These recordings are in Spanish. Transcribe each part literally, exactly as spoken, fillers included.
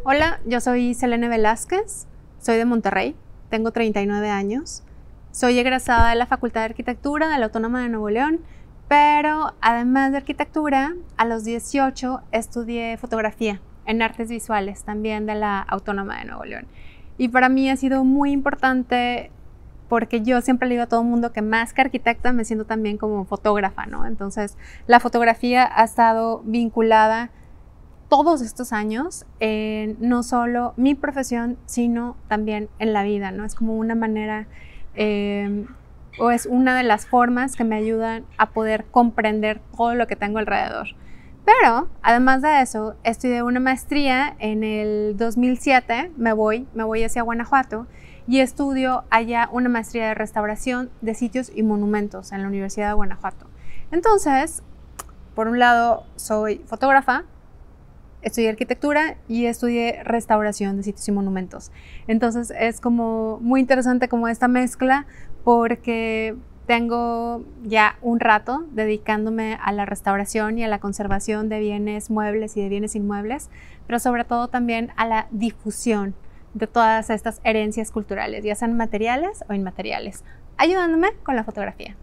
Hola, yo soy Selene Velázquez, soy de Monterrey, tengo treinta y nueve años, soy egresada de la Facultad de Arquitectura de la Autónoma de Nuevo León, pero además de arquitectura, a los dieciocho estudié fotografía en artes visuales, también de la Autónoma de Nuevo León. Y para mí ha sido muy importante porque yo siempre le digo a todo el mundo que más que arquitecta me siento también como fotógrafa, ¿no? Entonces, la fotografía ha estado vinculada todos estos años en no solo mi profesión, sino también en la vida, ¿no? Es como una manera, eh, o es una de las formas que me ayudan a poder comprender todo lo que tengo alrededor. Pero, además de eso, estudié una maestría en el dos mil siete, me voy, me voy hacia Guanajuato, y estudio allá una maestría de restauración de sitios y monumentos en la Universidad de Guanajuato. Entonces, por un lado, soy fotógrafa, estudié arquitectura y estudié restauración de sitios y monumentos. Entonces, es como muy interesante como esta mezcla, porque tengo ya un rato dedicándome a la restauración y a la conservación de bienes muebles y de bienes inmuebles, pero sobre todo también a la difusión de todas estas herencias culturales, ya sean materiales o inmateriales, ayudándome con la fotografía.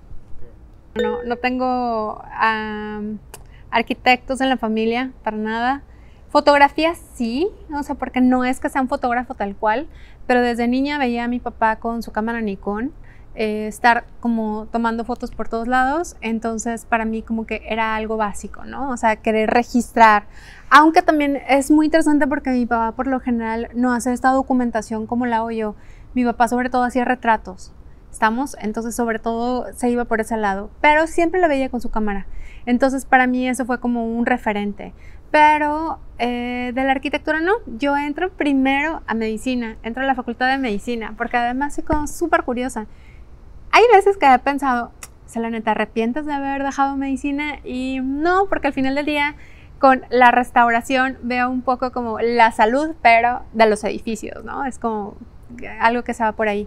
No, no tengo um, arquitectos en la familia, para nada. Fotografía sí, o sea, porque no es que sea un fotógrafo tal cual, pero desde niña veía a mi papá con su cámara Nikon, eh, estar como tomando fotos por todos lados, entonces para mí como que era algo básico, ¿no? O sea, querer registrar, aunque también es muy interesante porque mi papá por lo general no hace esta documentación como la hago yo. Mi papá sobre todo hacía retratos, ¿estamos? Entonces sobre todo se iba por ese lado, pero siempre lo veía con su cámara, entonces para mí eso fue como un referente. Pero eh, de la arquitectura no, yo entro primero a medicina, entro a la facultad de medicina, porque además soy como súper curiosa. Hay veces que he pensado, Selene, ¿te arrepientes de haber dejado medicina? Y no, porque al final del día con la restauración veo un poco como la salud, pero de los edificios, ¿no? Es como algo que se va por ahí.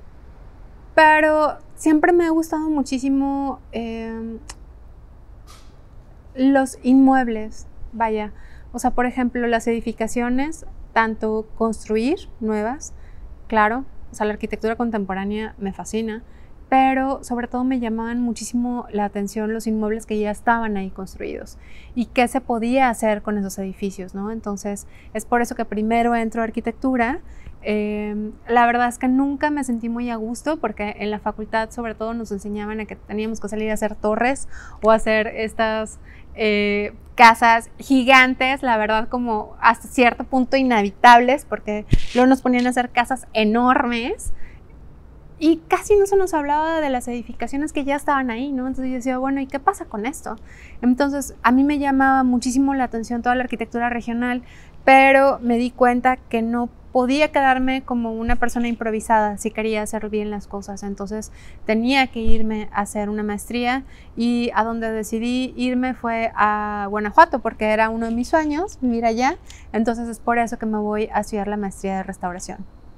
Pero siempre me ha gustado muchísimo eh, los inmuebles. Vaya, o sea, por ejemplo, las edificaciones, tanto construir nuevas, claro, o sea, la arquitectura contemporánea me fascina, pero sobre todo me llamaban muchísimo la atención los inmuebles que ya estaban ahí construidos y qué se podía hacer con esos edificios, ¿no? Entonces, es por eso que primero entro a arquitectura. Eh, la verdad es que nunca me sentí muy a gusto porque en la facultad sobre todo nos enseñaban a que teníamos que salir a hacer torres o hacer estas eh, casas gigantes, la verdad como hasta cierto punto inhabitables, porque luego nos ponían a hacer casas enormes y casi no se nos hablaba de las edificaciones que ya estaban ahí, ¿no? Entonces yo decía, bueno, ¿y qué pasa con esto? Entonces a mí me llamaba muchísimo la atención toda la arquitectura regional, pero me di cuenta que no podía quedarme como una persona improvisada si quería hacer bien las cosas. Entonces tenía que irme a hacer una maestría, y a donde decidí irme fue a Guanajuato porque era uno de mis sueños vivir allá. Entonces es por eso que me voy a estudiar la maestría de restauración.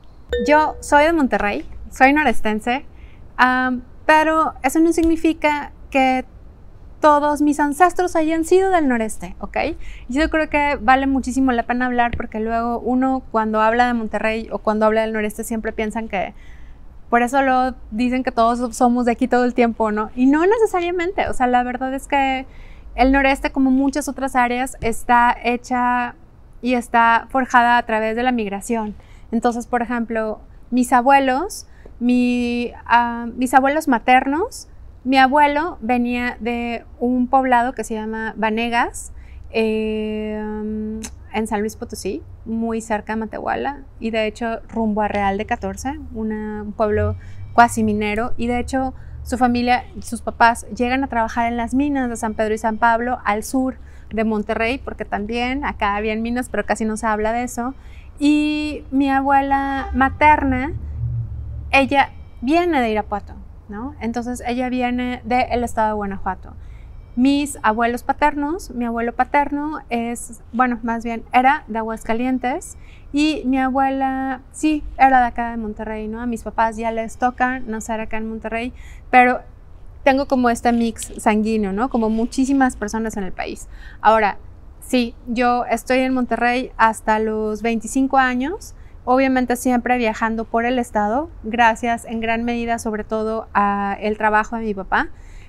Yo soy de Monterrey, soy norestense, um, pero eso no significa que todos mis ancestros hayan sido del noreste, ¿ok? Yo creo que vale muchísimo la pena hablar, porque luego uno cuando habla de Monterrey o cuando habla del noreste siempre piensan que por eso lo dicen que todos somos de aquí todo el tiempo, ¿no? Y no necesariamente, o sea, la verdad es que el noreste, como muchas otras áreas, está hecha y está forjada a través de la migración. Entonces, por ejemplo, mis abuelos, mi, uh, mis abuelos maternos, mi abuelo venía de un poblado que se llama Vanegas, eh, en San Luis Potosí, muy cerca de Matehuala, y de hecho rumbo a Real de catorce, una, un pueblo cuasi minero, y de hecho su familia, sus papás llegan a trabajar en las minas de San Pedro y San Pablo, al sur de Monterrey, porque también acá habían minas, pero casi no se habla de eso. Y mi abuela materna, ella viene de Irapuato, ¿no? Entonces ella viene del estado de Guanajuato. Mis abuelos paternos, mi abuelo paterno es, bueno, más bien era de Aguascalientes, y mi abuela sí era de acá de Monterrey, ¿no? A mis papás ya les toca nacer acá en Monterrey, pero tengo como este mix sanguíneo, ¿no? Como muchísimas personas en el país. Ahora, Sí, yo estoy en Monterrey hasta los veinticinco años, obviamente siempre viajando por el estado, gracias en gran medida sobre todo al trabajo de mi papá,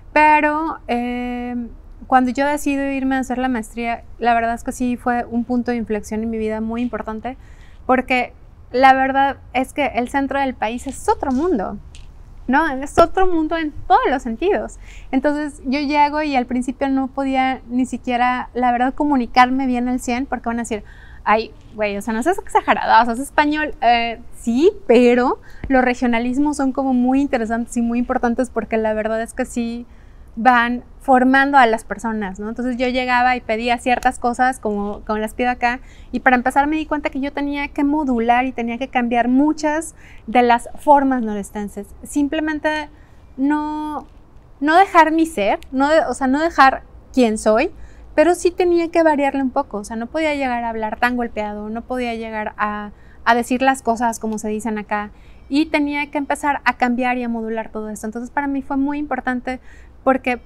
pero eh, cuando yo decido irme a hacer la maestría, la verdad es que sí fue un punto de inflexión en mi vida muy importante, porque la verdad es que el centro del país es otro mundo, ¿no? Es otro mundo en todos los sentidos. Entonces yo llego y al principio no podía ni siquiera, la verdad, comunicarme bien al cien, porque van a decir, ay, güey, o sea, no seas exagerada, o sea, es español. Eh, sí, pero los regionalismos son como muy interesantes y muy importantes porque la verdad es que sí van formando a las personas, ¿no? Entonces yo llegaba y pedía ciertas cosas como, como las pido acá, y para empezar me di cuenta que yo tenía que modular y tenía que cambiar muchas de las formas norestenses. Simplemente no, no dejar mi ser, no de, o sea, no dejar quién soy, pero sí tenía que variarle un poco. O sea, no podía llegar a hablar tan golpeado, no podía llegar a, a decir las cosas como se dicen acá, y tenía que empezar a cambiar y a modular todo esto. Entonces para mí fue muy importante, porque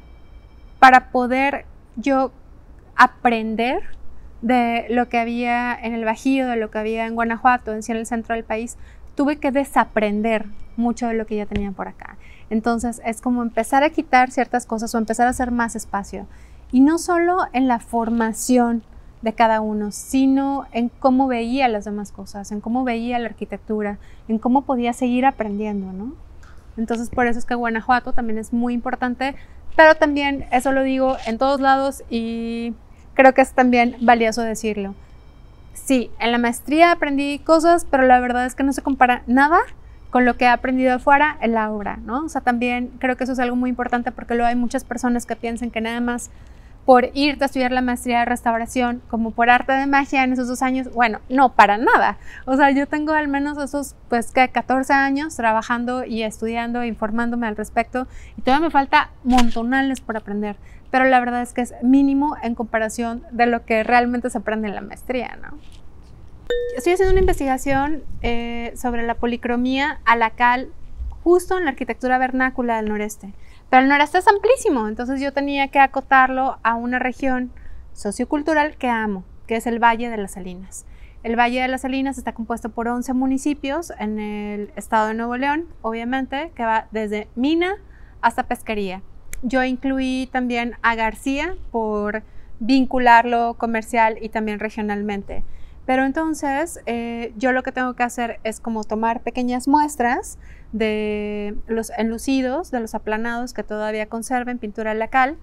para poder yo aprender de lo que había en el Bajío, de lo que había en Guanajuato, en sí en el centro del país, tuve que desaprender mucho de lo que ya tenía por acá. Entonces es como empezar a quitar ciertas cosas o empezar a hacer más espacio. Y no solo en la formación de cada uno, sino en cómo veía las demás cosas, en cómo veía la arquitectura, en cómo podía seguir aprendiendo, ¿no? Entonces por eso es que Guanajuato también es muy importante, pero también eso lo digo en todos lados y creo que es también valioso decirlo. Sí, en la maestría aprendí cosas, pero la verdad es que no se compara nada con lo que he aprendido afuera en la obra, ¿no? O sea, también creo que eso es algo muy importante, porque luego hay muchas personas que piensan que nada más por irte a estudiar la maestría de restauración, como por arte de magia en esos dos años, bueno, no, para nada. O sea, yo tengo al menos esos, pues, que catorce años trabajando y estudiando, informándome al respecto, y todavía me falta montonales por aprender, pero la verdad es que es mínimo en comparación de lo que realmente se aprende en la maestría, ¿no? Estoy haciendo una investigación eh, sobre la policromía a la cal justo en la arquitectura vernácula del noreste. Pero el noreste es amplísimo, entonces yo tenía que acotarlo a una región sociocultural que amo, que es el Valle de las Salinas. El Valle de las Salinas está compuesto por once municipios en el estado de Nuevo León, obviamente, que va desde Mina hasta Pesquería. Yo incluí también a García por vincularlo comercial y también regionalmente. Pero entonces eh, yo lo que tengo que hacer es como tomar pequeñas muestras de los enlucidos, de los aplanados que todavía conserven pintura lacal,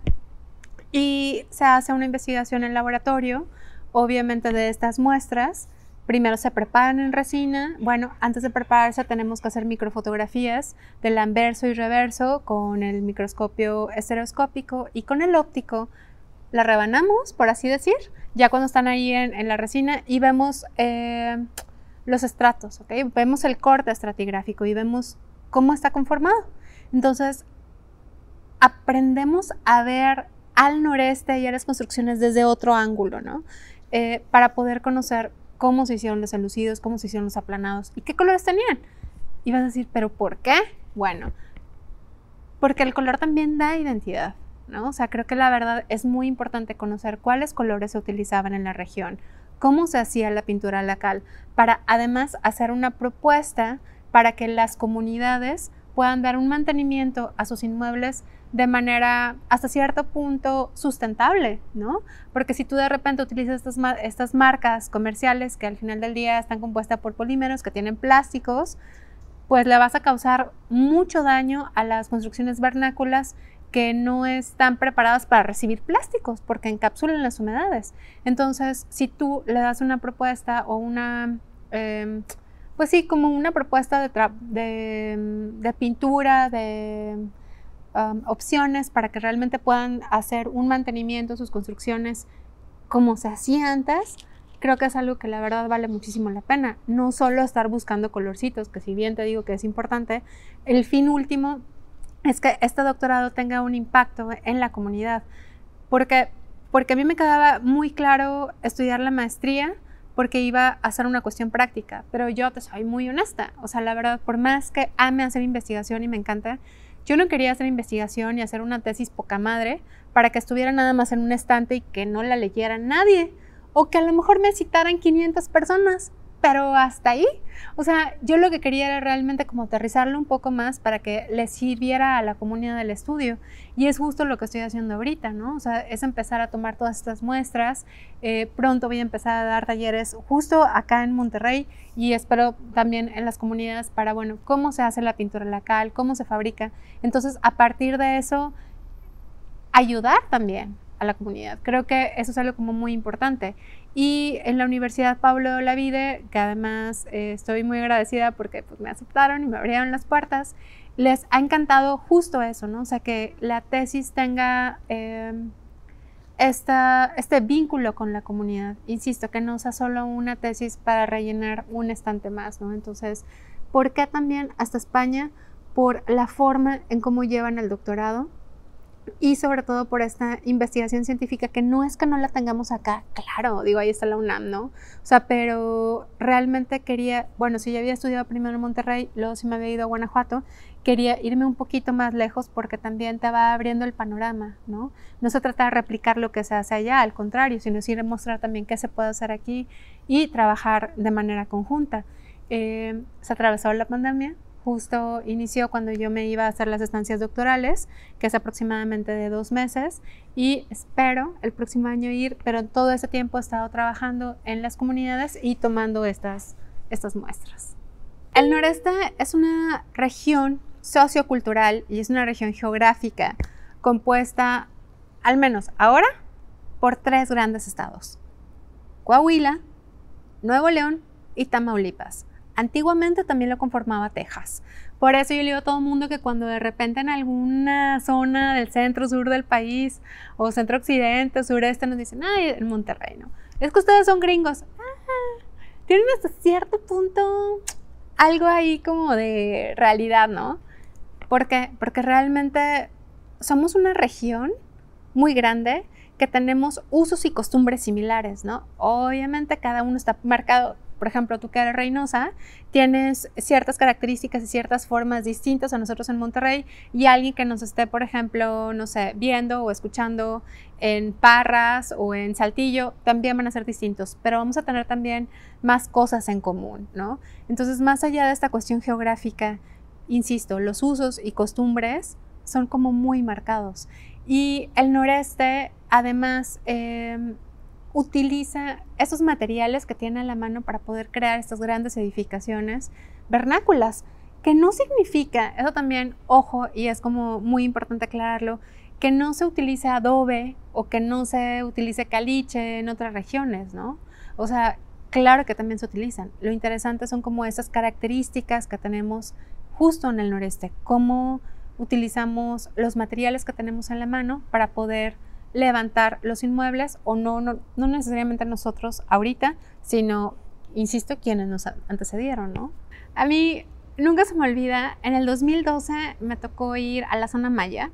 y se hace una investigación en laboratorio, obviamente de estas muestras. Primero se preparan en resina. Bueno, antes de prepararse tenemos que hacer microfotografías del anverso y reverso con el microscopio estereoscópico, y con el óptico la rebanamos, por así decir, ya cuando están ahí en, en la resina, y vemos eh, los estratos, ¿okay? Vemos el corte estratigráfico y vemos cómo está conformado. Entonces, aprendemos a ver al noreste y a las construcciones desde otro ángulo, ¿no? Eh, para poder conocer cómo se hicieron los enlucidos, cómo se hicieron los aplanados y qué colores tenían. Y vas a decir, ¿pero por qué? Bueno, porque el color también da identidad, ¿no? O sea, creo que la verdad es muy importante conocer cuáles colores se utilizaban en la región, cómo se hacía la pintura lacal, para además hacer una propuesta para que las comunidades puedan dar un mantenimiento a sus inmuebles de manera hasta cierto punto sustentable, ¿no? Porque si tú de repente utilizas estas, estas marcas comerciales que al final del día están compuestas por polímeros que tienen plásticos, pues le vas a causar mucho daño a las construcciones vernáculas que no están preparadas para recibir plásticos porque encapsulan las humedades. Entonces, si tú le das una propuesta o una, eh, pues sí, como una propuesta de, de, de pintura, de um, opciones para que realmente puedan hacer un mantenimiento de sus construcciones como se hacía antes, creo que es algo que la verdad vale muchísimo la pena. No solo estar buscando colorcitos, que si bien te digo que es importante, el fin último es que este doctorado tenga un impacto en la comunidad, porque, porque a mí me quedaba muy claro estudiar la maestría porque iba a ser una cuestión práctica, pero yo te soy muy honesta, o sea, la verdad, por más que ame hacer investigación y me encanta, yo no quería hacer investigación y hacer una tesis poca madre para que estuviera nada más en un estante y que no la leyera nadie, o que a lo mejor me citaran quinientas personas, pero hasta ahí. O sea, yo lo que quería era realmente como aterrizarlo un poco más para que le sirviera a la comunidad del estudio. Y es justo lo que estoy haciendo ahorita, ¿no? O sea, es empezar a tomar todas estas muestras. Eh, pronto voy a empezar a dar talleres justo acá en Monterrey y espero también en las comunidades para, bueno, cómo se hace la pintura lacal, cómo se fabrica. Entonces, a partir de eso, ayudar también a la comunidad. Creo que eso es algo como muy importante. Y en la Universidad Pablo de Olavide, que además eh, estoy muy agradecida porque pues, me aceptaron y me abrieron las puertas, les ha encantado justo eso, ¿no? O sea, que la tesis tenga eh, esta, este vínculo con la comunidad. Insisto, que no sea solo una tesis para rellenar un estante más, ¿no? Entonces, ¿por qué también hasta España? Por la forma en cómo llevan el doctorado, y sobre todo por esta investigación científica que no es que no la tengamos acá, claro, digo, ahí está la UNAM, ¿no? O sea, pero realmente quería, bueno, si yo había estudiado primero en Monterrey, luego si me había ido a Guanajuato, quería irme un poquito más lejos porque también te va abriendo el panorama, ¿no? No se trata de replicar lo que se hace allá, al contrario, sino sí demostrar también qué se puede hacer aquí y trabajar de manera conjunta. Eh, se atravesó la pandemia. Justo inició cuando yo me iba a hacer las estancias doctorales, que es aproximadamente de dos meses, y espero el próximo año ir, pero en todo ese tiempo he estado trabajando en las comunidades y tomando estas, estas muestras. El noreste es una región sociocultural y es una región geográfica compuesta, al menos ahora, por tres grandes estados: Coahuila, Nuevo León y Tamaulipas. Antiguamente también lo conformaba Texas. Por eso yo le digo a todo el mundo que cuando de repente en alguna zona del centro-sur del país, o centro-occidente, o sureste, nos dicen, ay, en Monterrey, ¿no? Es que ustedes son gringos. Ah, tienen hasta cierto punto algo ahí como de realidad, ¿no? ¿Por qué? Porque realmente somos una región muy grande que tenemos usos y costumbres similares, ¿no? Obviamente cada uno está marcado. Por ejemplo, tú que eres Reynosa, tienes ciertas características y ciertas formas distintas a nosotros en Monterrey, y alguien que nos esté, por ejemplo, no sé, viendo o escuchando en Parras o en Saltillo, también van a ser distintos, pero vamos a tener también más cosas en común, ¿no? Entonces, más allá de esta cuestión geográfica, insisto, los usos y costumbres son como muy marcados. Y el noreste, además, eh, utiliza esos materiales que tiene a la mano para poder crear estas grandes edificaciones vernáculas, que no significa, eso también, ojo, y es como muy importante aclararlo, que no se utilice adobe o que no se utilice caliche en otras regiones, ¿no? O sea, claro que también se utilizan. Lo interesante son como esas características que tenemos justo en el noreste, cómo utilizamos los materiales que tenemos en la mano para poder levantar los inmuebles, o no, no, no necesariamente nosotros ahorita, sino, insisto, quienes nos antecedieron, ¿no? A mí nunca se me olvida, en el dos mil doce me tocó ir a la zona maya.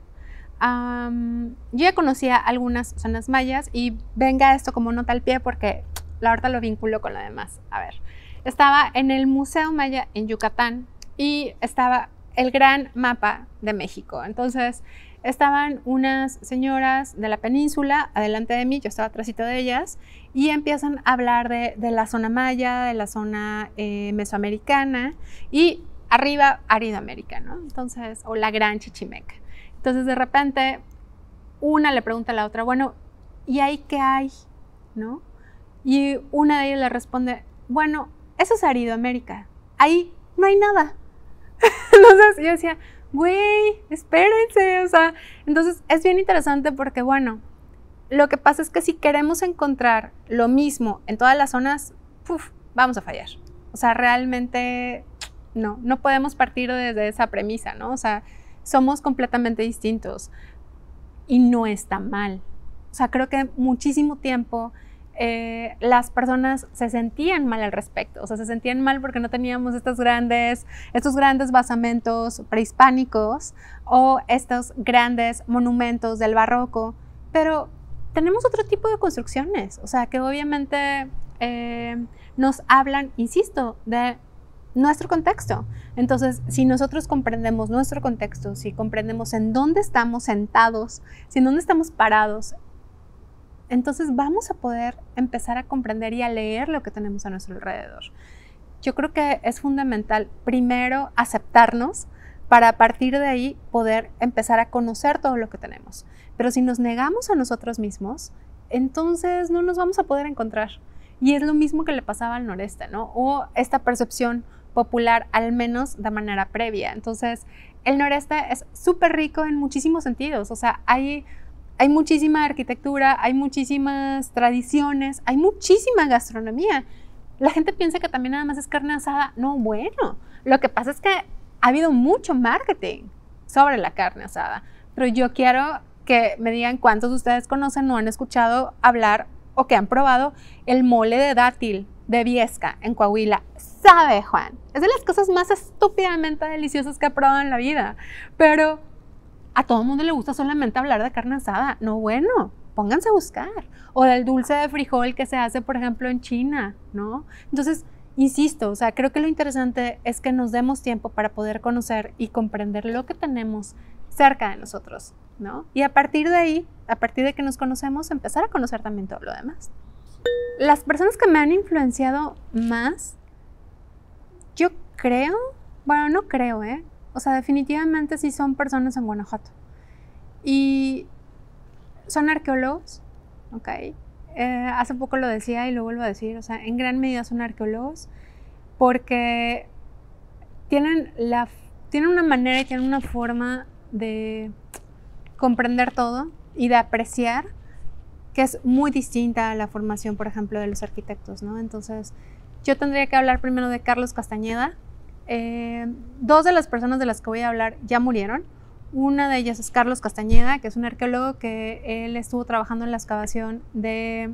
Um, yo ya conocía algunas zonas mayas y venga esto como nota al pie porque la verdad lo vinculo con lo demás. A ver, estaba en el Museo Maya en Yucatán y estaba el gran mapa de México. Entonces, estaban unas señoras de la península adelante de mí, yo estaba atrásito de ellas, y empiezan a hablar de, de la zona maya, de la zona eh, mesoamericana, y arriba Aridoamérica, ¿no? Entonces, o la gran Chichimeca. Entonces, de repente, una le pregunta a la otra, bueno, ¿y ahí qué hay? ¿No? Y una de ellas le responde, bueno, eso es Aridoamérica, ahí no hay nada. Entonces, yo decía, güey, espérense, o sea, entonces es bien interesante porque, bueno, lo que pasa es que si queremos encontrar lo mismo en todas las zonas, uf, vamos a fallar. O sea, realmente no, no podemos partir desde esa premisa, ¿no? O sea, somos completamente distintos y no está mal. O sea, creo que muchísimo tiempo Eh, las personas se sentían mal al respecto, o sea, se sentían mal porque no teníamos estos grandes, estos grandes basamentos prehispánicos o estos grandes monumentos del barroco, pero tenemos otro tipo de construcciones, o sea, que obviamente eh, nos hablan, insisto, de nuestro contexto. Entonces, si nosotros comprendemos nuestro contexto, si comprendemos en dónde estamos sentados, si en dónde estamos parados, entonces vamos a poder empezar a comprender y a leer lo que tenemos a nuestro alrededor. Yo creo que es fundamental primero aceptarnos para a partir de ahí poder empezar a conocer todo lo que tenemos. Pero si nos negamos a nosotros mismos, entonces no nos vamos a poder encontrar. Y es lo mismo que le pasaba al noreste, ¿no? O esta percepción popular, al menos de manera previa. Entonces, el noreste es súper rico en muchísimos sentidos. O sea, hay, hay muchísima arquitectura, hay muchísimas tradiciones, hay muchísima gastronomía. La gente piensa que también nada más es carne asada. No, bueno, lo que pasa es que ha habido mucho marketing sobre la carne asada. Pero yo quiero que me digan cuántos de ustedes conocen o han escuchado hablar o que han probado el mole de dátil de Viesca, en Coahuila. Sabe, Juan, es de las cosas más estúpidamente deliciosas que he probado en la vida. Pero a todo el mundo le gusta solamente hablar de carne asada. No, bueno, pónganse a buscar. O del dulce de frijol que se hace, por ejemplo, en China, ¿no? Entonces, insisto, o sea, creo que lo interesante es que nos demos tiempo para poder conocer y comprender lo que tenemos cerca de nosotros, ¿no? Y a partir de ahí, a partir de que nos conocemos, empezar a conocer también todo lo demás. Las personas que me han influenciado más, yo creo, bueno, no creo, ¿eh? O sea, definitivamente sí son personas en Guanajuato. Y son arqueólogos, ¿ok? Eh, hace poco lo decía y lo vuelvo a decir, o sea, en gran medida son arqueólogos porque tienen, la, tienen una manera y tienen una forma de comprender todo y de apreciar que es muy distinta a la formación, por ejemplo, de los arquitectos, ¿no? Entonces, yo tendría que hablar primero de Carlos Castañeda. Eh, dos de las personas de las que voy a hablar ya murieron. Una de ellas es Carlos Castañeda, que es un arqueólogo que él estuvo trabajando en la excavación de...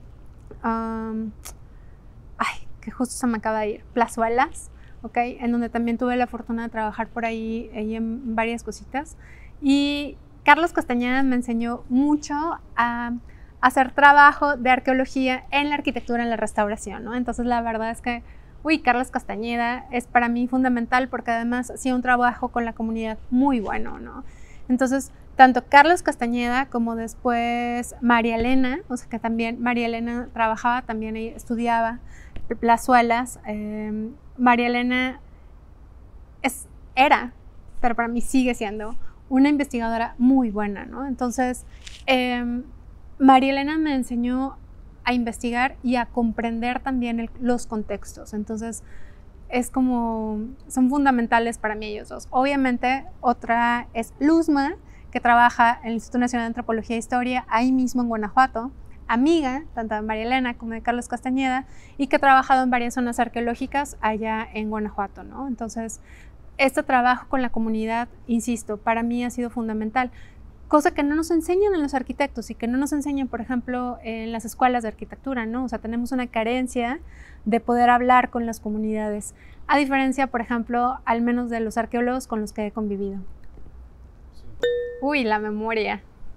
Um, ay, que justo se me acaba de ir. Plazuelas, ¿ok? En donde también tuve la fortuna de trabajar por ahí, ahí en varias cositas. Y Carlos Castañeda me enseñó mucho a hacer trabajo de arqueología en la arquitectura, en la restauración, ¿no? Entonces, la verdad es que, uy, Carlos Castañeda es para mí fundamental porque además hacía un trabajo con la comunidad muy bueno, ¿no? Entonces, tanto Carlos Castañeda como después María Elena, o sea que también María Elena trabajaba, también ella estudiaba plazuelas. Eh, María Elena es, era, pero para mí sigue siendo una investigadora muy buena, ¿no? Entonces, eh, María Elena me enseñó a investigar y a comprender también el, los contextos. Entonces, es como, son fundamentales para mí ellos dos. Obviamente, otra es Luzma, que trabaja en el Instituto Nacional de Antropología e Historia, ahí mismo en Guanajuato, amiga tanto de María Elena como de Carlos Castañeda, y que ha trabajado en varias zonas arqueológicas allá en Guanajuato, ¿no? Entonces, este trabajo con la comunidad, insisto, para mí ha sido fundamental. Cosa que no nos enseñan en los arquitectos y que no nos enseñan, por ejemplo, en las escuelas de arquitectura, ¿no? O sea, tenemos una carencia de poder hablar con las comunidades, a diferencia, por ejemplo, al menos de los arqueólogos con los que he convivido. Sí. Uy, la memoria.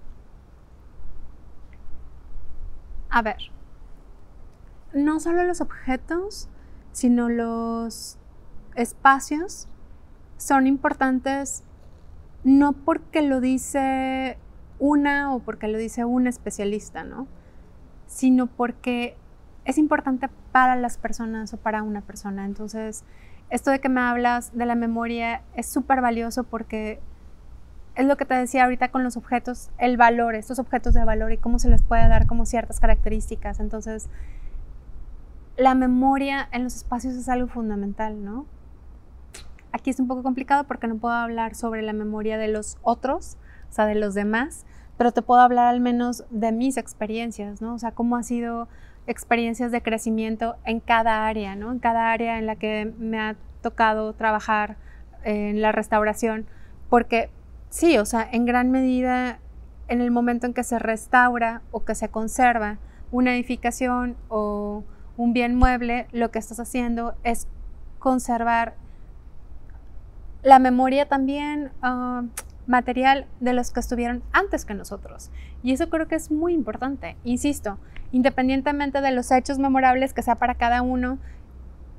A ver, no solo los objetos, sino los espacios son importantes. No porque lo dice una o porque lo dice un especialista, ¿no? Sino porque es importante para las personas o para una persona. Entonces, esto de que me hablas de la memoria es súper valioso porque es lo que te decía ahorita con los objetos, el valor, estos objetos de valor y cómo se les puede dar como ciertas características. Entonces, la memoria en los espacios es algo fundamental, ¿no? Aquí es un poco complicado porque no puedo hablar sobre la memoria de los otros, o sea, de los demás, pero te puedo hablar al menos de mis experiencias, ¿no? O sea, cómo ha sido experiencias de crecimiento en cada área, ¿no? En cada área en la que me ha tocado trabajar en la restauración, porque sí, o sea, en gran medida, en el momento en que se restaura o que se conserva una edificación o un bien mueble, lo que estás haciendo es conservar la memoria también uh, material de los que estuvieron antes que nosotros. Y eso creo que es muy importante. Insisto, independientemente de los hechos memorables que sea para cada uno,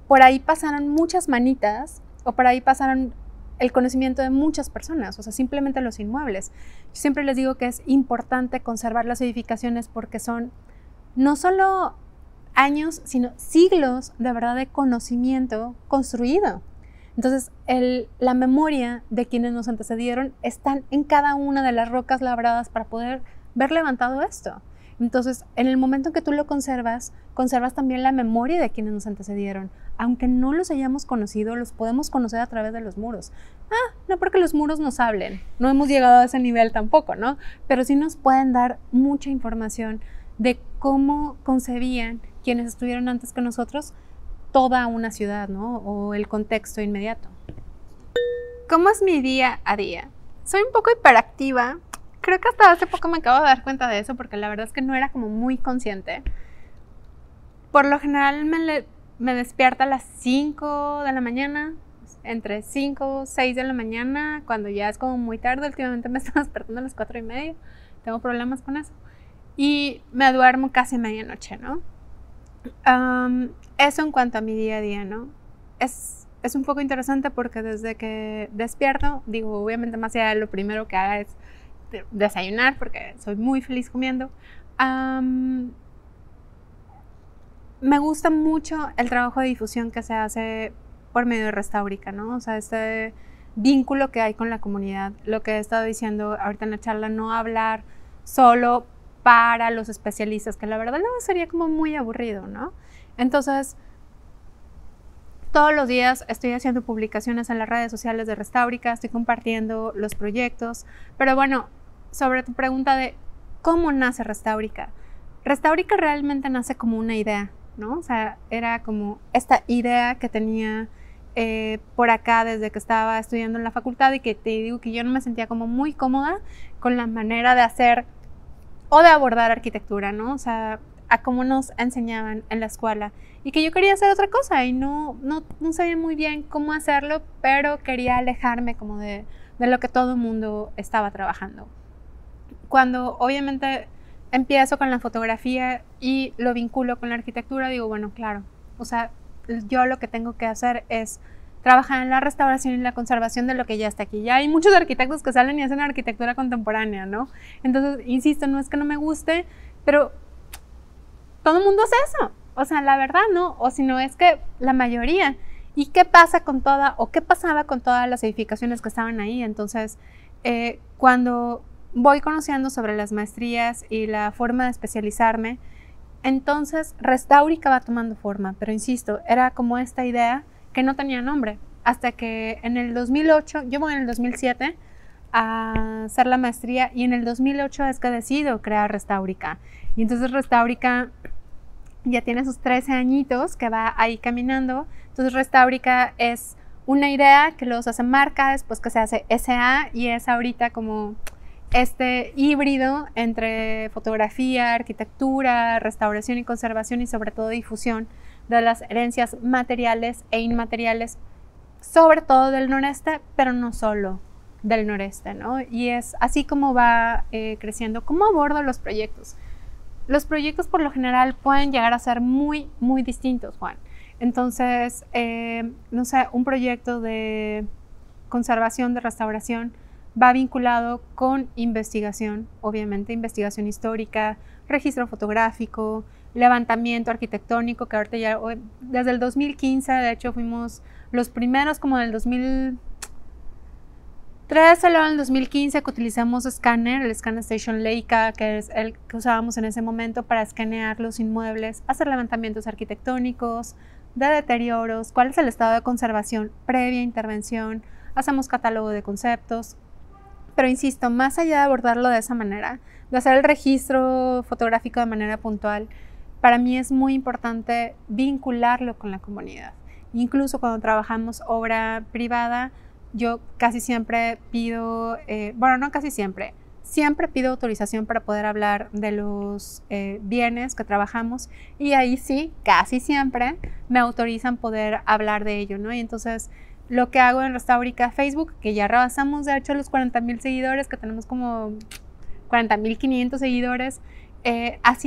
por ahí pasaron muchas manitas o por ahí pasaron el conocimiento de muchas personas, o sea, simplemente los inmuebles. Yo siempre les digo que es importante conservar las edificaciones porque son no solo años, sino siglos de verdad de conocimiento construido. Entonces, el, la memoria de quienes nos antecedieron están en cada una de las rocas labradas para poder ver levantado esto. Entonces, en el momento en que tú lo conservas, conservas también la memoria de quienes nos antecedieron. Aunque no los hayamos conocido, los podemos conocer a través de los muros. Ah, no porque los muros nos hablen, no hemos llegado a ese nivel tampoco, ¿no? Pero sí nos pueden dar mucha información de cómo concebían quienes estuvieron antes que nosotros toda una ciudad, ¿no? O el contexto inmediato. ¿Cómo es mi día a día? Soy un poco hiperactiva. Creo que hasta hace poco me acabo de dar cuenta de eso porque la verdad es que no era como muy consciente. Por lo general me, le, me despierto a las cinco de la mañana, entre cinco, seis de la mañana, cuando ya es como muy tarde. Últimamente me estoy despertando a las cuatro y media, tengo problemas con eso. Y me duermo casi a medianoche, ¿no? Um, eso en cuanto a mi día a día, ¿no? Es, es un poco interesante porque desde que despierto, digo, obviamente más allá de lo primero que haga es desayunar porque soy muy feliz comiendo. Um, me gusta mucho el trabajo de difusión que se hace por medio de Restaurica, ¿no? O sea, este vínculo que hay con la comunidad. Lo que he estado diciendo ahorita en la charla, no hablar solo para los especialistas, que la verdad luego sería como muy aburrido, ¿no? Entonces, todos los días estoy haciendo publicaciones en las redes sociales de Restaurica, estoy compartiendo los proyectos, pero bueno, sobre tu pregunta de cómo nace Restaurica. Restaurica realmente nace como una idea, ¿no? O sea, era como esta idea que tenía eh, por acá desde que estaba estudiando en la facultad y que te digo que yo no me sentía como muy cómoda con la manera de hacer o de abordar arquitectura, ¿no? O sea, a cómo nos enseñaban en la escuela y que yo quería hacer otra cosa y no, no, no sabía muy bien cómo hacerlo, pero quería alejarme como de, de lo que todo el mundo estaba trabajando. Cuando obviamente empiezo con la fotografía y lo vinculo con la arquitectura, digo, bueno, claro, o sea, yo lo que tengo que hacer es trabajar en la restauración y la conservación de lo que ya está aquí. Ya hay muchos arquitectos que salen y hacen arquitectura contemporánea, ¿no? Entonces, insisto, no es que no me guste, pero todo el mundo hace eso. O sea, la verdad, ¿no? O si no, es que la mayoría. ¿Y qué pasa con toda, o qué pasaba con todas las edificaciones que estaban ahí? Entonces, eh, cuando voy conociendo sobre las maestrías y la forma de especializarme, entonces Restaurica va tomando forma. Pero insisto, era como esta idea que no tenía nombre, hasta que en el dos mil ocho, yo voy en el dos mil siete a hacer la maestría y en el dos mil ocho es que decido crear Restaurica. Y entonces Restaurica ya tiene sus trece añitos que va ahí caminando. Entonces Restaurica es una idea que luego se hace marca, después que se hace S A y es ahorita como este híbrido entre fotografía, arquitectura, restauración y conservación y sobre todo difusión de las herencias materiales e inmateriales, sobre todo del noreste, pero no solo del noreste, ¿no? Y es así como va eh, creciendo. ¿Cómo abordo los proyectos? Los proyectos por lo general pueden llegar a ser muy, muy distintos, Juan. Entonces, eh, no sé, un proyecto de conservación, de restauración, va vinculado con investigación, obviamente, investigación histórica, registro fotográfico, levantamiento arquitectónico, que ahorita ya, desde el dos mil quince, de hecho, fuimos los primeros, como del dos mil trece, luego en el dos mil quince, que utilizamos escáner, el Scan Station Leica, que es el que usábamos en ese momento para escanear los inmuebles, hacer levantamientos arquitectónicos, de deterioros, cuál es el estado de conservación previa intervención, hacemos catálogo de conceptos. Pero insisto, más allá de abordarlo de esa manera, de hacer el registro fotográfico de manera puntual, para mí es muy importante vincularlo con la comunidad. Incluso cuando trabajamos obra privada, yo casi siempre pido, eh, bueno, no casi siempre, siempre pido autorización para poder hablar de los eh, bienes que trabajamos y ahí sí, casi siempre me autorizan poder hablar de ello, ¿no? Y entonces lo que hago en Restaurica Facebook, que ya rebasamos de hecho los cuarenta mil seguidores, que tenemos como cuarenta mil quinientos seguidores, eh, ha sido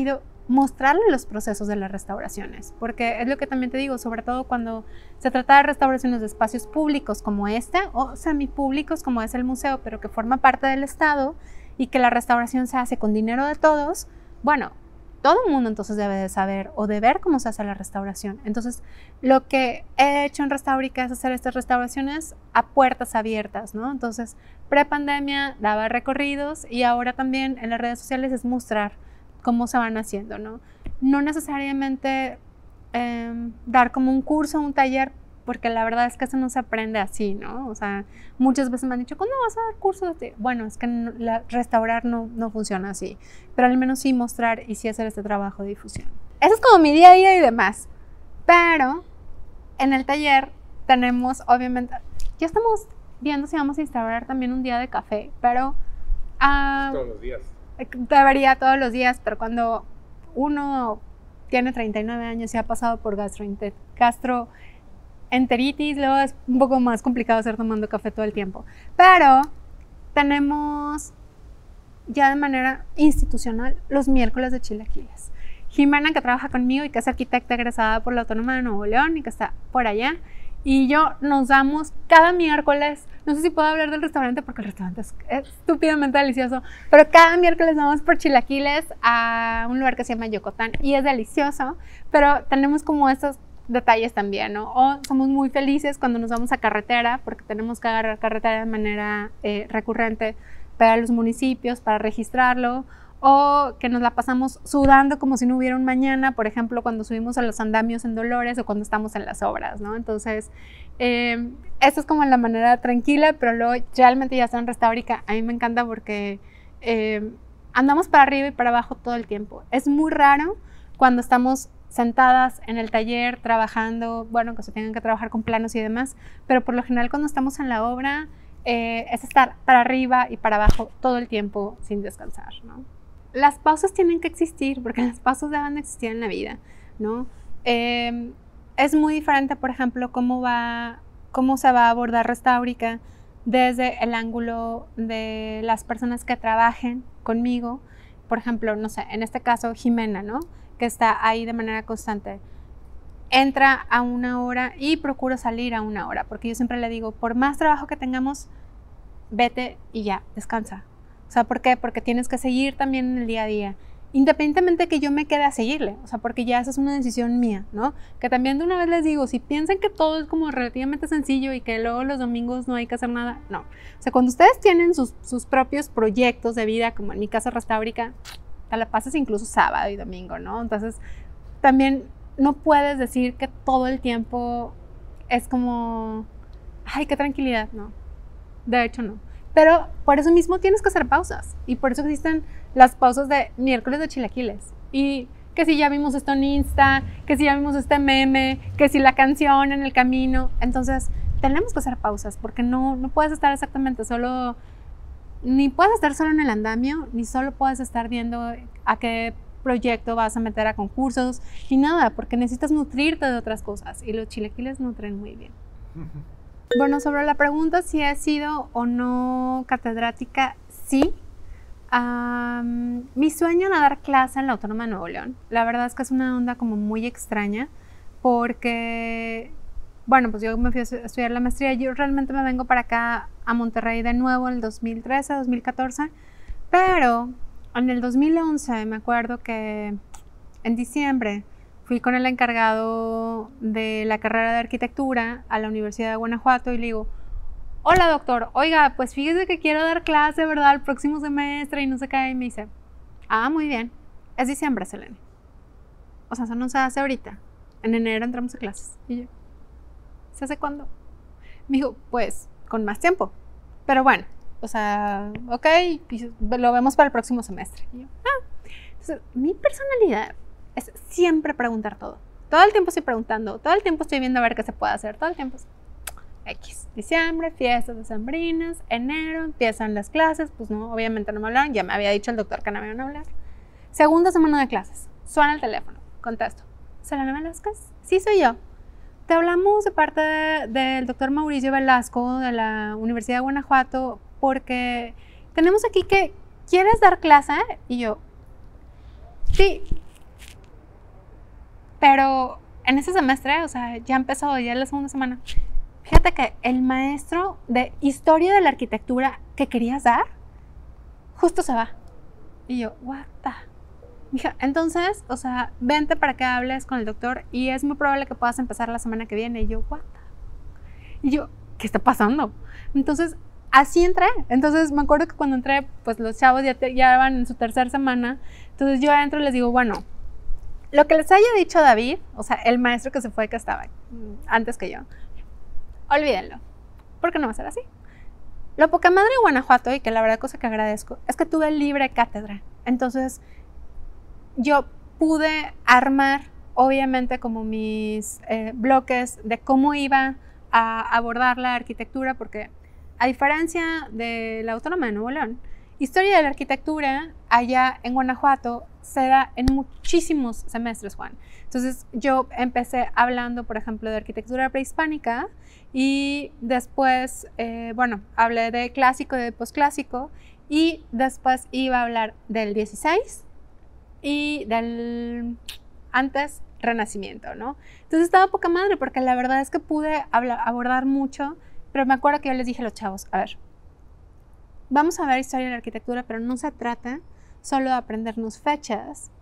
mostrarle los procesos de las restauraciones, porque es lo que también te digo, sobre todo cuando se trata de restauraciones de espacios públicos como este o semipúblicos como es el museo, pero que forma parte del Estado y que la restauración se hace con dinero de todos. Bueno, todo el mundo entonces debe de saber o de ver cómo se hace la restauración. Entonces, lo que he hecho en Restaurica es hacer estas restauraciones a puertas abiertas, ¿no? Entonces, pre-pandemia daba recorridos y ahora también en las redes sociales es mostrar cómo se van haciendo, ¿no? No necesariamente eh, dar como un curso, un taller, porque la verdad es que eso no se aprende así, ¿no? O sea, muchas veces me han dicho, ¿cuándo vas a dar cursos? Bueno, es que no, la, restaurar no, no funciona así, pero al menos sí mostrar y sí hacer este trabajo de difusión. Eso es como mi día a día y demás, pero en el taller tenemos, obviamente, ya estamos viendo si vamos a instaurar también un día de café, pero... Uh, todos los días. Debería todos los días, pero cuando uno tiene treinta y nueve años y ha pasado por gastroenteritis, gastro enteritis, luego es un poco más complicado estar tomando café todo el tiempo. Pero tenemos ya de manera institucional los miércoles de chilaquiles. Jimena, que trabaja conmigo y que es arquitecta egresada por la Autónoma de Nuevo León y que está por allá, y yo nos damos cada miércoles, no sé si puedo hablar del restaurante porque el restaurante es estúpidamente delicioso, pero cada miércoles vamos por chilaquiles a un lugar que se llama Yocotán y es delicioso, pero tenemos como estos detalles también, ¿no? O somos muy felices cuando nos vamos a carretera, porque tenemos que agarrar carretera de manera eh, recurrente para los municipios, para registrarlo, o que nos la pasamos sudando como si no hubiera un mañana, por ejemplo, cuando subimos a los andamios en Dolores o cuando estamos en las obras, ¿no? Entonces, eh, esta es como la manera tranquila, pero luego realmente ya está en Restaurica. A mí me encanta porque eh, andamos para arriba y para abajo todo el tiempo. Es muy raro cuando estamos sentadas en el taller trabajando, bueno, que se tengan que trabajar con planos y demás, pero por lo general cuando estamos en la obra eh, es estar para arriba y para abajo todo el tiempo sin descansar, ¿no? Las pausas tienen que existir porque las pausas deben de existir en la vida, ¿no? Eh, es muy diferente, por ejemplo, cómo, va, cómo se va a abordar Restaurica desde el ángulo de las personas que trabajen conmigo. Por ejemplo, no sé, en este caso Jimena, ¿no? Que está ahí de manera constante. Entra a una hora y procura salir a una hora, porque yo siempre le digo, por más trabajo que tengamos, vete y ya, descansa. O sea, ¿por qué? Porque tienes que seguir también en el día a día, independientemente de que yo me quede a seguirle, o sea, porque ya esa es una decisión mía, ¿no? Que también de una vez les digo, si piensan que todo es como relativamente sencillo y que luego los domingos no hay que hacer nada, no. O sea, cuando ustedes tienen sus, sus propios proyectos de vida, como en mi casa Restaurica, te la pasas incluso sábado y domingo, ¿no? Entonces, también no puedes decir que todo el tiempo es como, ay, qué tranquilidad, no. De hecho, no. Pero por eso mismo tienes que hacer pausas. Y por eso existen las pausas de miércoles de chilaquiles. Y que si ya vimos esto en Insta, que si ya vimos este meme, que si la canción en el camino. Entonces, tenemos que hacer pausas porque no, no puedes estar exactamente solo... Ni puedes estar solo en el andamio, ni solo puedes estar viendo a qué proyecto vas a meter a concursos, ni nada, porque necesitas nutrirte de otras cosas. Y los chilaquiles nutren muy bien. Bueno, sobre la pregunta si he sido o no catedrática, sí. Um, mi sueño era dar clase en la Autónoma de Nuevo León. La verdad es que es una onda como muy extraña porque, bueno, pues yo me fui a estudiar la maestría. Yo realmente me vengo para acá a Monterrey de nuevo en el dos mil trece, dos mil catorce, pero en el dos mil once me acuerdo que en diciembre fui con el encargado de la carrera de arquitectura a la Universidad de Guanajuato y le digo, hola doctor, oiga, pues fíjese que quiero dar clase, ¿verdad? El próximo semestre y no sé qué. Y me dice, ah, muy bien, es diciembre, Selene. O sea, eso no se hace ahorita. En enero entramos a clases. Y yo, ¿se hace cuándo? Me dijo, pues, con más tiempo. Pero bueno, o sea, ok, lo vemos para el próximo semestre. Y yo, ah. Entonces, mi personalidad es siempre preguntar todo. Todo el tiempo estoy preguntando, todo el tiempo estoy viendo a ver qué se puede hacer, todo el tiempo es X. Diciembre, fiestas decembrinas, enero, empiezan las clases, pues no, obviamente no me hablaron, ya me había dicho el doctor que no me iban a hablar. Segunda semana de clases, suena el teléfono, contesto. ¿Selene Velázquez? Sí, soy yo. Te hablamos de parte de, del doctor Mauricio Velasco de la Universidad de Guanajuato porque tenemos aquí que, ¿quieres dar clase? Y yo, sí. Pero en ese semestre, o sea, ya empezó, ya es la segunda semana. Fíjate que el maestro de historia de la arquitectura que querías dar, justo se va. Y yo, what the... Mija, entonces, o sea, vente para que hables con el doctor y es muy probable que puedas empezar la semana que viene. Y yo, what the... Y yo, ¿qué está pasando? Entonces, así entré. Entonces, me acuerdo que cuando entré, pues los chavos ya, te, ya van en su tercera semana. Entonces, yo entro y les digo, bueno, lo que les haya dicho David, o sea, el maestro que se fue, que estaba antes que yo, olvídenlo, porque no va a ser así. Lo poca madre de Guanajuato, y que la verdad cosa que agradezco, es que tuve libre cátedra. Entonces, yo pude armar, obviamente, como mis eh, bloques de cómo iba a abordar la arquitectura, porque a diferencia de la Autónoma de Nuevo León, historia de la arquitectura allá en Guanajuato se da en muchísimos semestres, Juan. Entonces, yo empecé hablando, por ejemplo, de arquitectura prehispánica y después, eh, bueno, hablé de clásico y de posclásico y después iba a hablar del dieciséis y del antes Renacimiento, ¿no? Entonces estaba poca madre porque la verdad es que pude hablar, abordar mucho, pero me acuerdo que yo les dije a los chavos, a ver, vamos a ver historia de la arquitectura, pero no se trata solo de aprendernos fechas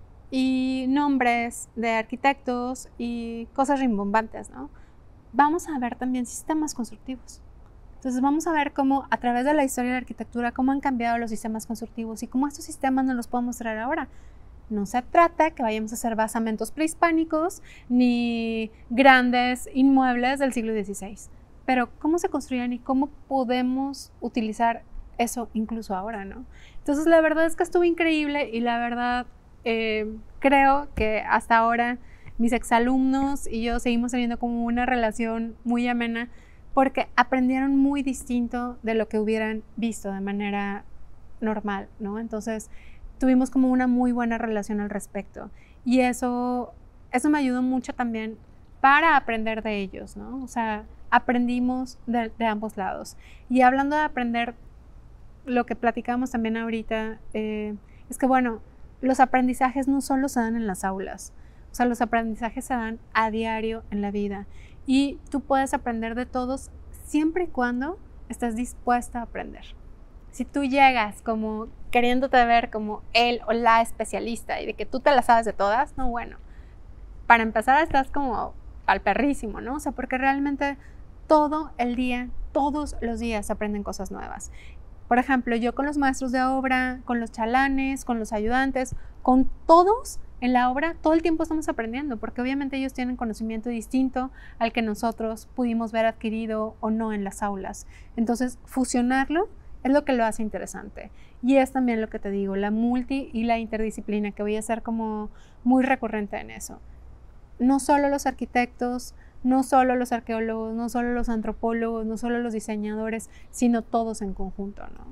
y nombres de arquitectos y cosas rimbombantes, ¿no? Vamos a ver también sistemas constructivos. Entonces vamos a ver cómo a través de la historia de la arquitectura, cómo han cambiado los sistemas constructivos y cómo estos sistemas nos los podemos traer ahora. No se trata que vayamos a hacer basamentos prehispánicos ni grandes inmuebles del siglo dieciséis, pero cómo se construían y cómo podemos utilizar eso incluso ahora, ¿no? Entonces la verdad es que estuvo increíble y la verdad eh, creo que hasta ahora mis exalumnos y yo seguimos teniendo como una relación muy amena porque aprendieron muy distinto de lo que hubieran visto de manera normal, ¿no? Entonces tuvimos como una muy buena relación al respecto y eso, eso me ayudó mucho también para aprender de ellos, ¿no? O sea, aprendimos de, de ambos lados. Y hablando de aprender, lo que platicamos también ahorita, eh, es que bueno, los aprendizajes no solo se dan en las aulas, o sea, los aprendizajes se dan a diario en la vida y tú puedes aprender de todos siempre y cuando estés dispuesta a aprender. Si tú llegas como queriéndote ver como él o la especialista y de que tú te las sabes de todas, no, bueno, para empezar estás como al perrísimo, ¿no? O sea, porque realmente todo el día, todos los días se aprenden cosas nuevas. Por ejemplo, yo con los maestros de obra, con los chalanes, con los ayudantes, con todos en la obra, todo el tiempo estamos aprendiendo, porque obviamente ellos tienen conocimiento distinto al que nosotros pudimos ver adquirido o no en las aulas. Entonces, fusionarlo es lo que lo hace interesante. Y es también lo que te digo, la multi y la interdisciplina, que voy a ser como muy recurrente en eso. No solo los arquitectos, no solo los arqueólogos, no solo los antropólogos, no solo los diseñadores, sino todos en conjunto, ¿no?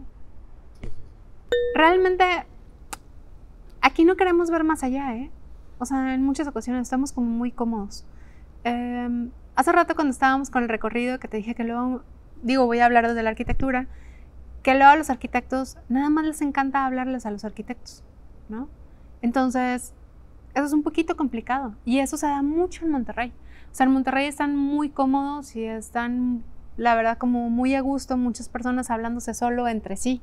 Realmente, aquí no queremos ver más allá, ¿eh? O sea, en muchas ocasiones estamos como muy cómodos. Eh, hace rato cuando estábamos con el recorrido, que te dije que luego, digo, voy a hablar desde la arquitectura, que luego a los arquitectos nada más les encanta hablarles a los arquitectos, ¿no? Entonces, eso es un poquito complicado y eso se da mucho en Monterrey. O sea, en Monterrey están muy cómodos y están, la verdad, como muy a gusto, muchas personas hablándose solo entre sí.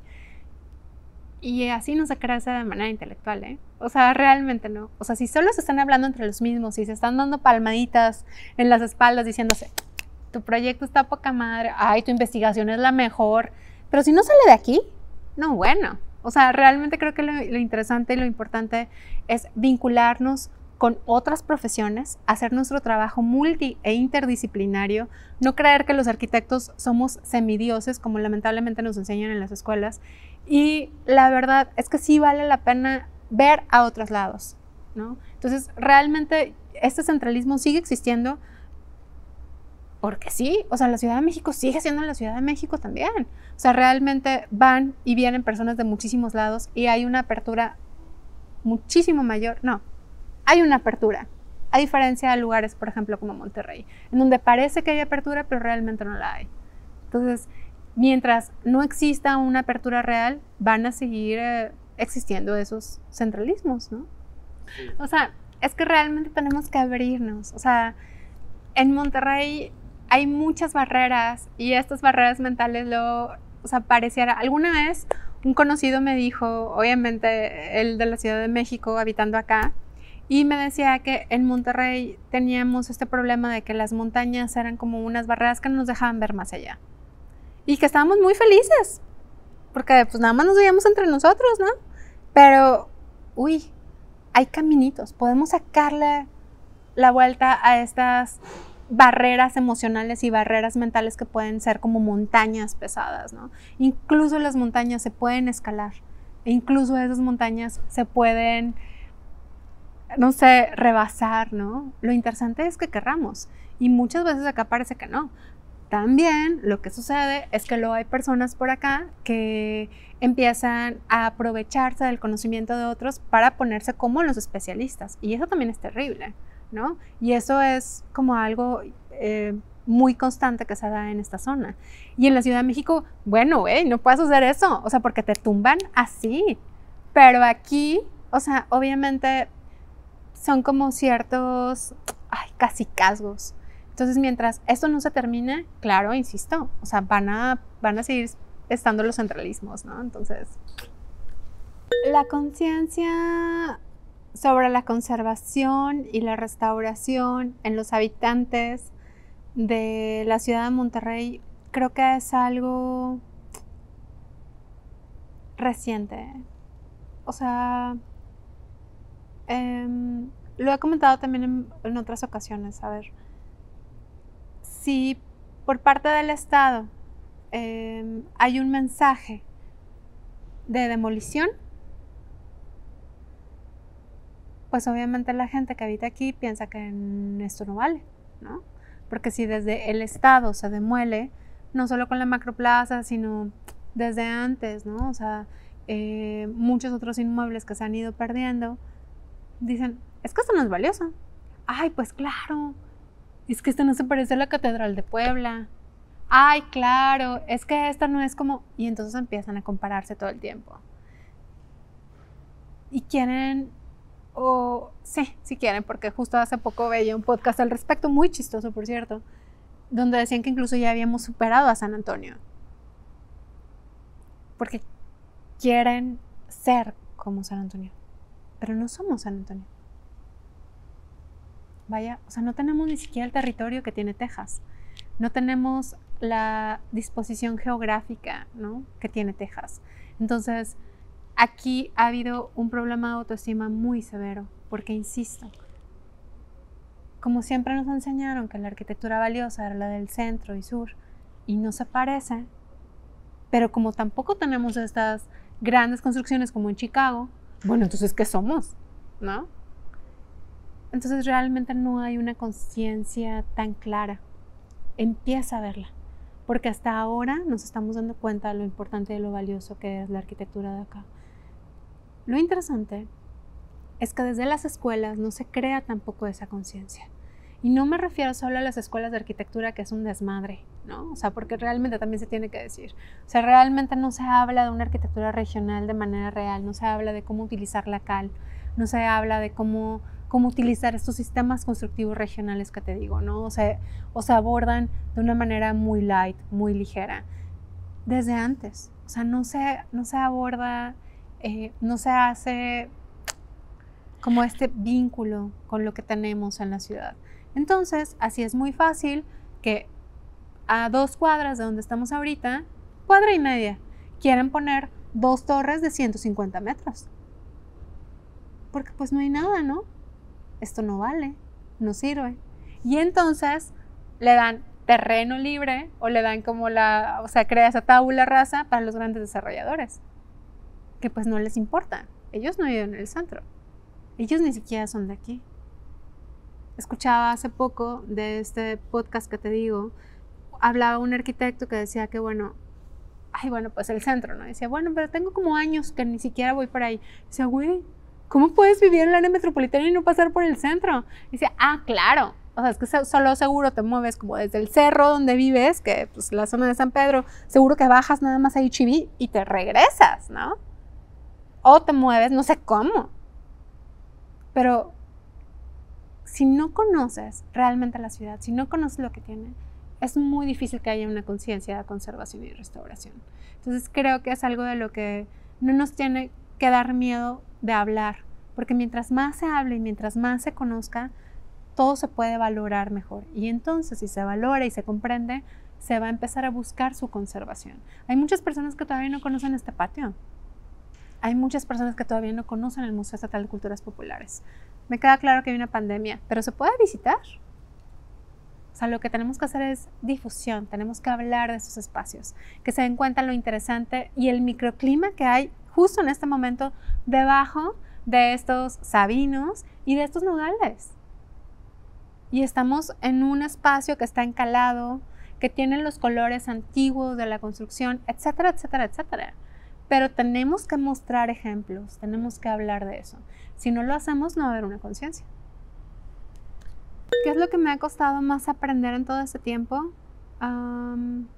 Y así no se crece de manera intelectual, ¿eh? O sea, realmente no. O sea, si solo se están hablando entre los mismos y se están dando palmaditas en las espaldas diciéndose, tu proyecto está poca madre, ay, tu investigación es la mejor, pero si no sale de aquí, no, bueno. O sea, realmente creo que lo, lo interesante y lo importante es vincularnos con otras profesiones, hacer nuestro trabajo multi e interdisciplinario, no creer que los arquitectos somos semidioses, como lamentablemente nos enseñan en las escuelas. Y la verdad es que sí vale la pena ver a otros lados, ¿no? Entonces, realmente este centralismo sigue existiendo porque sí, o sea, la Ciudad de México sigue siendo la Ciudad de México también. O sea, realmente van y vienen personas de muchísimos lados y hay una apertura muchísimo mayor, no, hay una apertura, a diferencia de lugares, por ejemplo, como Monterrey, en donde parece que hay apertura, pero realmente no la hay. Entonces, mientras no exista una apertura real, van a seguir eh, existiendo esos centralismos, ¿no? Sí. O sea, es que realmente tenemos que abrirnos. O sea, en Monterrey hay muchas barreras y estas barreras mentales lo, o sea, pareciera. Alguna vez un conocido me dijo, obviamente él de la Ciudad de México, habitando acá, y me decía que en Monterrey teníamos este problema de que las montañas eran como unas barreras que no nos dejaban ver más allá. Y que estábamos muy felices, porque pues nada más nos veíamos entre nosotros, ¿no? Pero, uy, hay caminitos, podemos sacarle la vuelta a estas barreras emocionales y barreras mentales que pueden ser como montañas pesadas, ¿no? Incluso las montañas se pueden escalar, e incluso esas montañas se pueden, no sé, rebasar, ¿no? Lo interesante es que querramos, y muchas veces acá parece que no. También lo que sucede es que luego hay personas por acá que empiezan a aprovecharse del conocimiento de otros para ponerse como los especialistas, y eso también es terrible, ¿no? Y eso es como algo eh, muy constante que se da en esta zona. Y en la Ciudad de México, bueno, güey, no puedes hacer eso, o sea, porque te tumban así. Pero aquí, o sea, obviamente son como ciertos, ay, cacicazgos. Entonces, mientras esto no se termine, claro, insisto, o sea, van a, van a seguir estando los centralismos, ¿no? Entonces, la conciencia sobre la conservación y la restauración en los habitantes de la ciudad de Monterrey creo que es algo reciente. O sea, eh, lo he comentado también en, en otras ocasiones. A ver, si por parte del Estado eh, hay un mensaje de demolición, pues obviamente la gente que habita aquí piensa que esto no vale, ¿no? Porque si desde el Estado se demuele, no solo con la macroplaza, sino desde antes, ¿no? O sea, eh, muchos otros inmuebles que se han ido perdiendo, dicen, es que esto no es valioso. Ay, pues claro, es que esto no se parece a la Catedral de Puebla. Ay, claro, es que esta no es como... Y entonces empiezan a compararse todo el tiempo. Y quieren... O sí, sí quieren, porque justo hace poco veía un podcast al respecto, muy chistoso, por cierto, donde decían que incluso ya habíamos superado a San Antonio. Porque quieren ser como San Antonio, pero no somos San Antonio. Vaya, o sea, no tenemos ni siquiera el territorio que tiene Texas. No tenemos la disposición geográfica, ¿no?, que tiene Texas. Entonces, aquí ha habido un problema de autoestima muy severo, porque insisto, como siempre nos enseñaron que la arquitectura valiosa era la del centro y sur, y no se parece, pero como tampoco tenemos estas grandes construcciones como en Chicago, bueno, entonces, ¿qué somos?, ¿no? Entonces realmente no hay una conciencia tan clara. Empieza a verla, porque hasta ahora nos estamos dando cuenta de lo importante y de lo valioso que es la arquitectura de acá. Lo interesante es que desde las escuelas no se crea tampoco esa conciencia. Y no me refiero solo a las escuelas de arquitectura, que es un desmadre, ¿no? O sea, porque realmente también se tiene que decir. O sea, realmente no se habla de una arquitectura regional de manera real, no se habla de cómo utilizar la cal, no se habla de cómo, cómo utilizar estos sistemas constructivos regionales que te digo, ¿no? O sea, o se abordan de una manera muy light, muy ligera, desde antes. O sea, no se, no se aborda... Eh, no se hace como este vínculo con lo que tenemos en la ciudad. Entonces, así es muy fácil que a dos cuadras de donde estamos ahorita, cuadra y media, quieren poner dos torres de ciento cincuenta metros. Porque pues no hay nada, ¿no? Esto no vale, no sirve. Y entonces le dan terreno libre o le dan como la, o sea, crea esa tabula rasa para los grandes desarrolladores, que pues no les importa. Ellos no viven en el centro. Ellos ni siquiera son de aquí. Escuchaba hace poco de este podcast que te digo, hablaba un arquitecto que decía que bueno, ay bueno, pues el centro, ¿no? Decía, bueno, pero tengo como años que ni siquiera voy por ahí. Decía, güey, ¿cómo puedes vivir en el área metropolitana y no pasar por el centro? Decía, ah, claro. O sea, es que solo seguro te mueves como desde el cerro donde vives, que pues la zona de San Pedro, seguro que bajas nada más a H E B y te regresas, ¿no? O te mueves, no sé cómo. Pero si no conoces realmente la ciudad, si no conoces lo que tiene, es muy difícil que haya una conciencia de conservación y restauración. Entonces creo que es algo de lo que no nos tiene que dar miedo de hablar, porque mientras más se hable y mientras más se conozca, todo se puede valorar mejor. Y entonces, si se valora y se comprende, se va a empezar a buscar su conservación. Hay muchas personas que todavía no conocen este patio. Hay muchas personas que todavía no conocen el Museo Estatal de Culturas Populares. Me queda claro que hay una pandemia, pero se puede visitar. O sea, lo que tenemos que hacer es difusión, tenemos que hablar de estos espacios, que se den cuenta lo interesante y el microclima que hay justo en este momento debajo de estos sabinos y de estos nogales. Y estamos en un espacio que está encalado, que tiene los colores antiguos de la construcción, etcétera, etcétera, etcétera. Pero tenemos que mostrar ejemplos, tenemos que hablar de eso. Si no lo hacemos, no va a haber una conciencia. ¿Qué es lo que me ha costado más aprender en todo este tiempo? Um,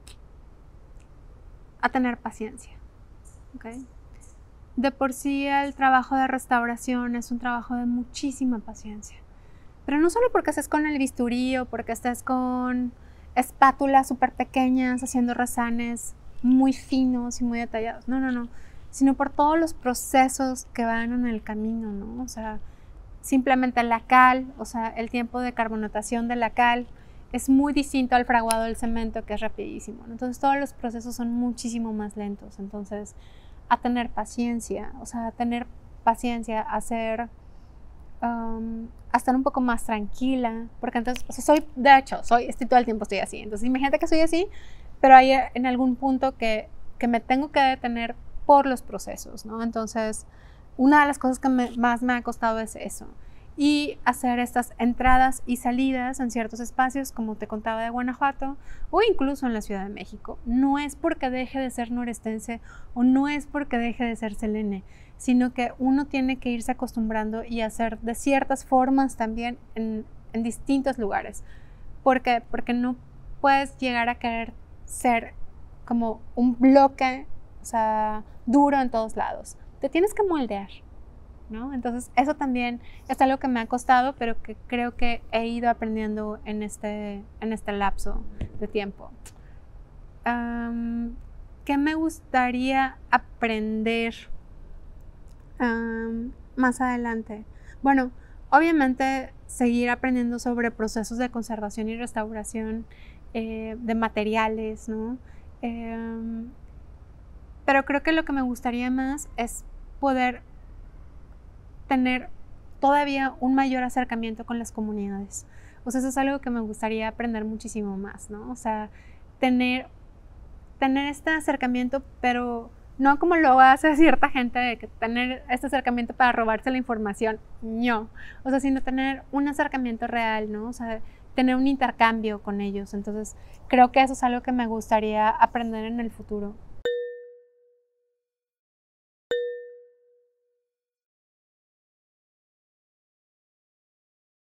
a tener paciencia. ¿Okay? De por sí el trabajo de restauración es un trabajo de muchísima paciencia. Pero no solo porque estés con el bisturí o porque estés con espátulas súper pequeñas haciendo rezanes muy finos y muy detallados. No, no, no. Sino por todos los procesos que van en el camino, ¿no? O sea, simplemente la cal, o sea, el tiempo de carbonatación de la cal es muy distinto al fraguado del cemento, que es rapidísimo, ¿no? Entonces todos los procesos son muchísimo más lentos. Entonces, a tener paciencia, o sea, a tener paciencia, a hacer... Um, a estar un poco más tranquila, porque entonces, o sea, soy, de hecho, soy, estoy todo el tiempo estoy así, entonces imagínate que soy así, pero hay en algún punto que, que me tengo que detener por los procesos, ¿no? Entonces, una de las cosas que me, más me ha costado es eso, y hacer estas entradas y salidas en ciertos espacios, como te contaba de Guanajuato, o incluso en la Ciudad de México. No es porque deje de ser norestense, o no es porque deje de ser selene, sino que uno tiene que irse acostumbrando y hacer de ciertas formas también en, en distintos lugares. ¿Por qué? Porque no puedes llegar a querer ser como un bloque, o sea, duro en todos lados. Te tienes que moldear, ¿no? Entonces, eso también es algo que me ha costado, pero que creo que he ido aprendiendo en este, en este lapso de tiempo. Um, ¿Qué me gustaría aprender Um, más adelante? Bueno, obviamente seguir aprendiendo sobre procesos de conservación y restauración eh, de materiales, ¿no? Eh, pero creo que lo que me gustaría más es poder tener todavía un mayor acercamiento con las comunidades. O sea, eso es algo que me gustaría aprender muchísimo más, ¿no? O sea, tener, tener este acercamiento, pero no como lo hace cierta gente, de que tener este acercamiento para robarse la información, no. O sea, sino tener un acercamiento real, ¿no? O sea, tener un intercambio con ellos. Entonces, creo que eso es algo que me gustaría aprender en el futuro.